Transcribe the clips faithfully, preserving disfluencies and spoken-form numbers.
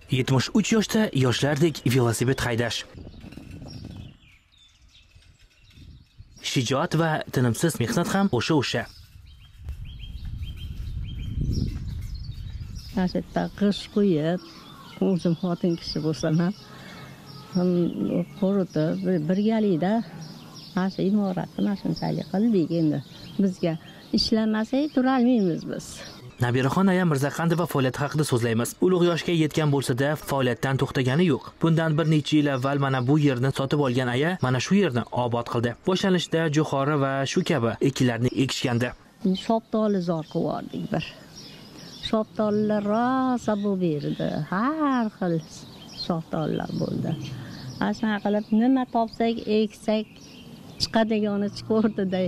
yetmish uch yoshda yoshlardek velosiped haydash. Shijoat va tinimsiz mehnat ham o'sha-o'sha. Ashetda qish qo'yib, o'zim xotin kishi bo'lsam ham qo'ritib, birgalikda mana shu imoratni mana shunchalik qildik endi. Bizga ishlamasak tura olmaymiz biz. Nabiraxon aya Mirzaqandova faoliyati haqida so'zlaymiz. Ulug' yoshga yetgan bo'lsa-da, faoliyatdan to'xtagani yo'q. Bundan bir necha yil avval mana bu yerni sotib olgan aya mana shu yerni obod qildi. Boshlanishda jo'xori va shu kabi ekinlarni ekishgandi. Shoptoli zor qildik bir. Shoptolilar rosa bo'lib berdi. Har xil shoptolilar bo'ldi. Asana qilib nima topsak, eksak, chiqadigani chiqardi-da.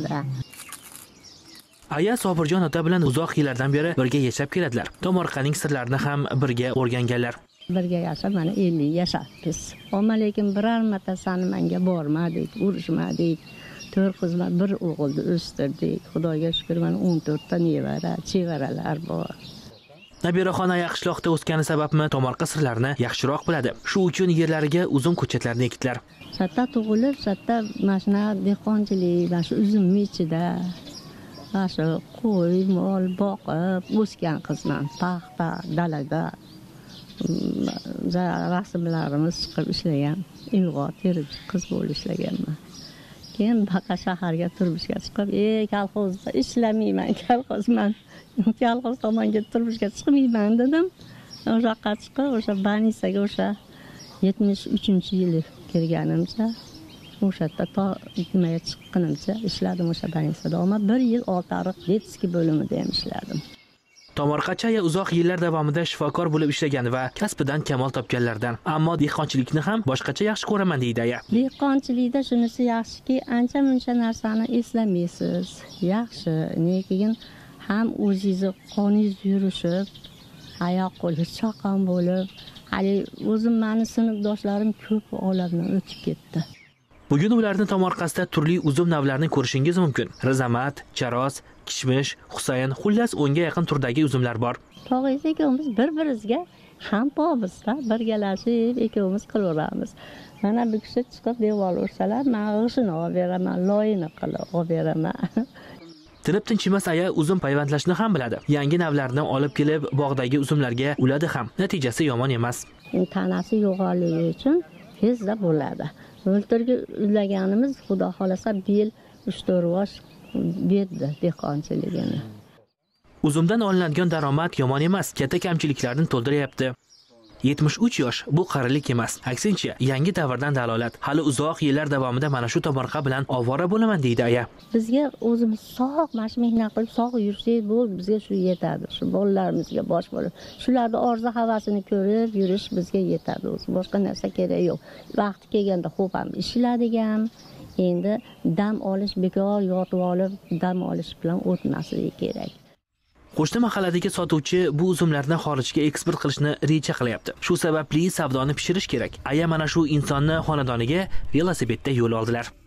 Aya Sobirjon ota bilan uzoq yillardan beri birga yashab keladilar. Tomorqaning sirlarini ham birga o'rganganlar. Birga yashab, mana ellik yashaymiz. Ammo lekin biror marta sani menga bormadik, urushmadik. to'rt qizlar bir o'g'ilni o'stirdik. Xudoga shukr, mana o'n to'rt ta nevara, chevaralar bor. Nabiraxon aya qishloqda o'sgani sababmi tomorqa sirlarini yaxshiroq biladi. Shu uchun yerlariga uzum ko'chatlarini ekdilar. Shatta tug'ilib, shatta mashina dehqonchilik, mana shu uzum ichida Asha qo'y, mol boqib o'sgan qizman, paxta, dalaga rasmlarimiz chiqib ishlagan, ilg'or terib qiz bo'lib ishlaganman. Keyin baqa shaharga turmushga chiqib, "Ey, kolxozda ishlamayman, kolxozman. Kolxoz tomonga turmushga chiqmayman" dedim. O'sha yoqqa chiqib, o'sha banisaga o'sha yetmish uchinchi yili kirganimcha o'sha yerda to nimaga chiqqanimcha ishladim o'sha banisada. Ammo bir yil oltiariq detskiy bo'limida ham ishladim. Tomorqachi aya uzoq yillar davomida shifokor bo'lib ishlagan va kasbidan kamol topganlardan. Ammo dehqonchilikni ham boshqacha yaxshi ko'raman deydi aya. Dehqonchilikda shunisi yaxshiki, ancha-muncha narsani eslamaysiz. Yaxshi, lekin ham o'zingizni qoningiz yurishib, oyoq qo'li chaqon bo'lib, hali o'zim meni sinfdoshlarim ko'p olamdan o'tib ketdi. Bugun ularning tomorqasida turli uzum navlarini ko'rishingiz mumkin. Rizamat, charos, kishmish, husayn, xullas o'nga yaqin turdagi uzumlar bor. Tog'ingiz ikkovimiz bir-birimizga ham pobizda birgalashib ikkovimiz qilaveramiz. Mana bir kishi chiqib devor ursalar, men g'ishini olib beraman, loyini qilib olib beraman. Tinib tinchimas aya uzum payvandlashni ham biladi. Yangi navlarni olib kelib bog'dagi uzumlarga uladi ham. Natijasi yomon emas. Tanasi yo'g'onligi uchun tezda bo'ladi. O'ltirgi ulaganimiz xudo xolasa bir yil uch to'rt yosh berdi dehqonchiligini. Uzumdan olinadigan daromad yomon emas, katta kamchiliklarni to'ldiryapti. yetmish uch yosh bu qarilik emas. Aksincha, yangi davrdan dalolat. Hali uzoq yillar davomida mana shu tomorqa bilan ovora bo'laman deydi aya. Bizga o'zimiz sog' mash mehnat qilib sog' yursak bo'ldi, bizga shu yetadi. Shu bolalarimizga bosh bo'lib, shularning orzu havasini ko'rib yurish bizga yetadi. O'zi boshqa narsa kerak yo'q. Vaqti kelganda xo'p ham ishladigan, endi dam olish bekor yotib olib, dam olish bilan o'tmasligi kerak. Qo'shni mahalladagi sotuvchi bu uzumlarni xorijga eksport qilishni reja qilyapti. Shu sababli savdoni pishirish kerak. Aya mana shu insonni xonadoniga velosipedda yo'l oldilar.